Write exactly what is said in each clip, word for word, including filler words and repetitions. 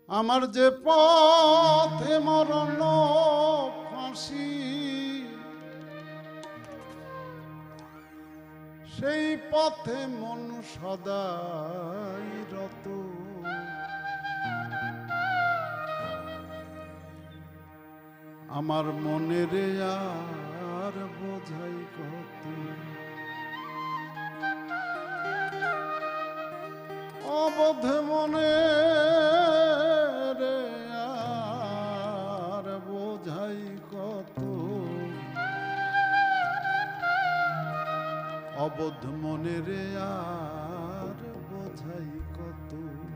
আমার যে পথে মরণ ফাঁসি, সেই পথে মন সদাই রত। আমার মনের আর বোঝাই কত, অবোধ মনে রে আর বোঝাই কত, অবোধ মনে রে আর বোঝাই কত।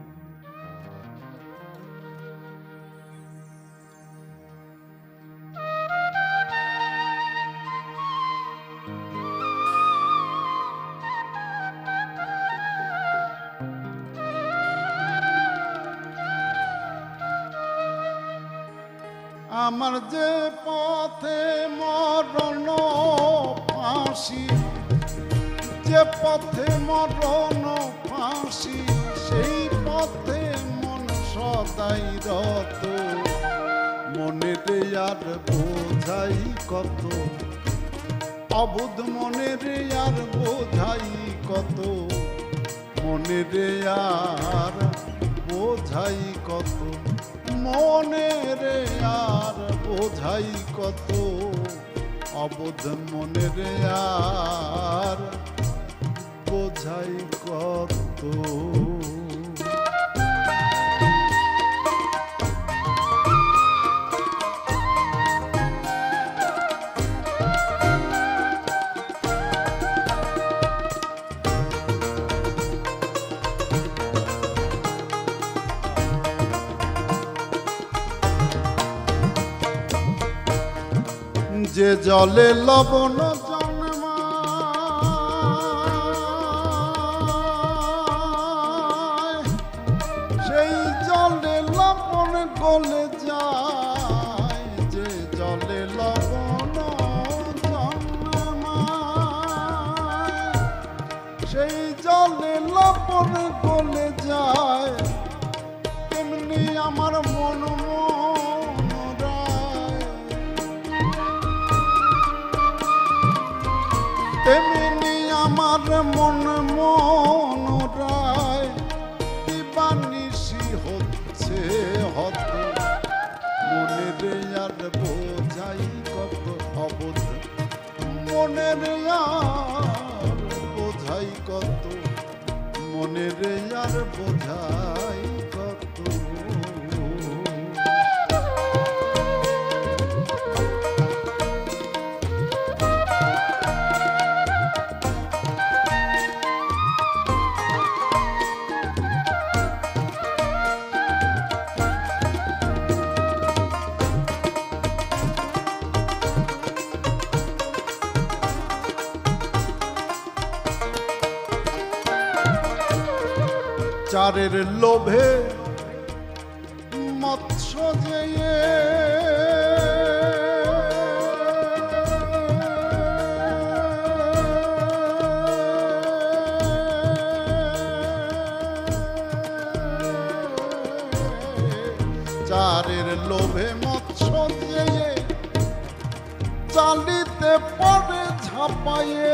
আমার যে পথে মরণ ফাঁসি, যে পথে মরণ ফাঁসি, সেই পথে মন সদাই রত। মনের আর বোঝাই কত, অবুধ মনের আর বোঝাই কত, মনের আর বোঝাই কত, মনের আর বোঝাই কত, অবোধ মনের আর বোঝাই কত। যে জলে লবণ জন্মায়, সেই জলে লবণ গলে যায়। যে জলে লবণ জন্মায়, সেই জলে লবণ গলে যায়। তেমনি আমার মন তেমনি আমার মন মনোরায়, দিবানিশি হচ্ছে হত। মনের আর বোঝাই কত, অবোধ মনের আর বোঝাই কত, মনের আর বোঝাই কত। চারের লোভে মৎস্য যেয়ে, চারের লোভে মৎস্য যেয়ে চালিতে পড়ে ঝাঁপায়ে।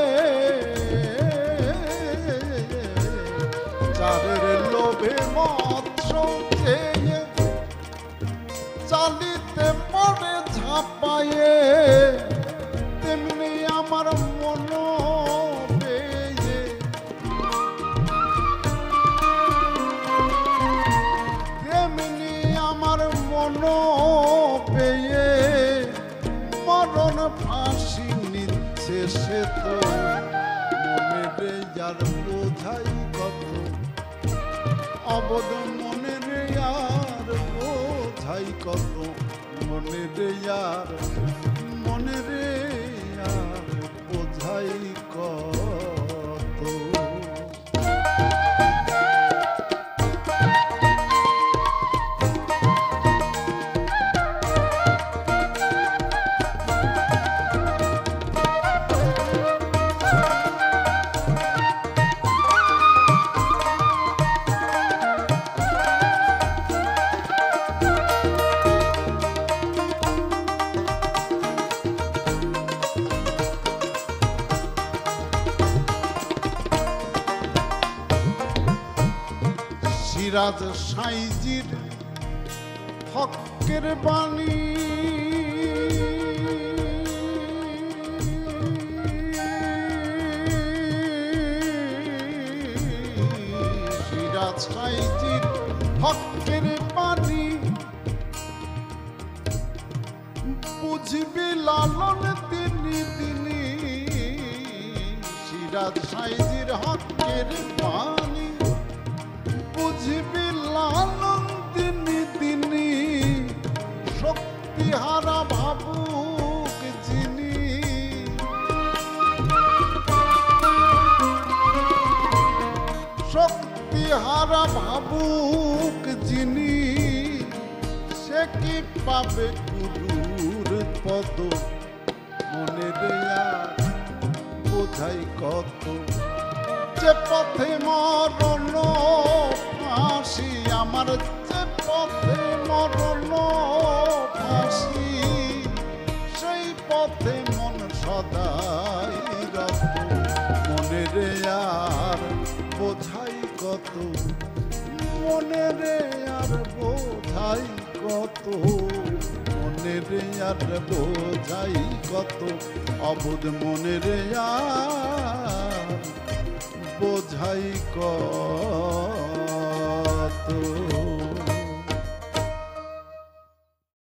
চারের লোভে মৎস্য চেয়ে চালিতে পড়ে ঝাঁপায়ে, তেমনি আমার মন পেয়ে, তেমনি আমার মন পেয়ে মরণ ফাঁসি নিচ্ছে সে তো। মনে যার বোঝাই কত, অবোধ মনের আর বোঝাই কত, মনের আর মনের আর বোঝাই কত। সিরাজ সাইজির হকের বাণী সিরাজ সাইজির হকের বাণী বুঝবি লালন তিনি তিনি সিরাজ সাইজির হকের বাণী বুঝবি লালন তিনি তিনি শক্তিহারা ভাবুক যিনি শক্তিহারা ভাবুক যিনি সে কি পাবে গুরুর পদ মনে দেয়া বোঝাই কত যে পথে মরণ ফাঁসি আমার যে পথে মরণ ফাঁসি সেই পথে মন সদাই রত মনে রে আর বোঝাই কত মনে রে আর বোঝাই কত মনে রে আর বোঝাই কত অবুধ মনে রে আর বোঝাই কত।